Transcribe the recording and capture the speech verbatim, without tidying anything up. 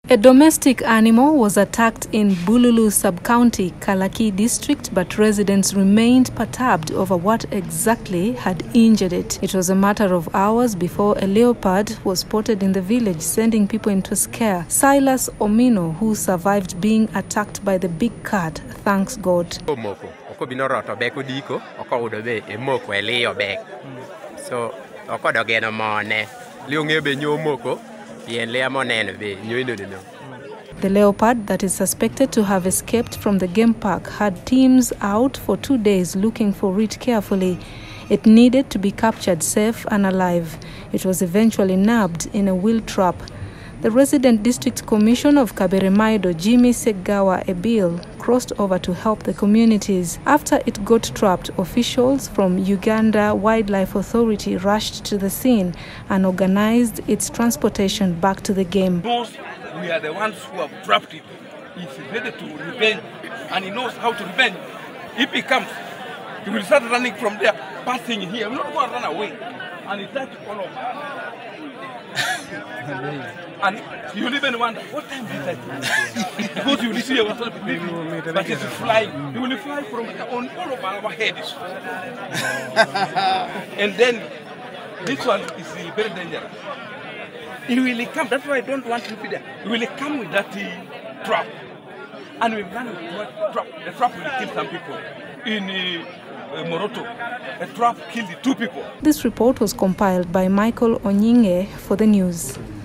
A domestic animal was attacked in Bululu sub-county, Kalaki district, but residents remained perturbed over what exactly had injured it. It was a matter of hours before a leopard was spotted in the village, sending people into scare. Silas Omino, who survived being attacked by the big cat, thanks God. So, the leopard that is suspected to have escaped from the game park had teams out for two days looking for it carefully. It needed to be captured safe and alive. It was eventually nabbed in a wheel trap. The resident district commissioner of Kaberemaido, Jimmy Segawa Ebil, crossed over to help the communities. After it got trapped, officials from Uganda Wildlife Authority rushed to the scene and organized its transportation back to the game. Those we are the ones who have trapped it. He's ready to revenge, and he knows how to revenge. If he comes, he will start running from there, passing here. He will not go and run away. And he touched all of us. And you will even wonder, what time did that? Because you will see yourself leaving, but it's flying. He will fly from on all of our heads. And then this one is very dangerous. He will come, that's why I don't want to be there. He will come with that uh, trap. And we run with that trap. The trap will kill some people. In uh, Moroto, a trap killed two people. This report was compiled by Michael Onyinge for the news.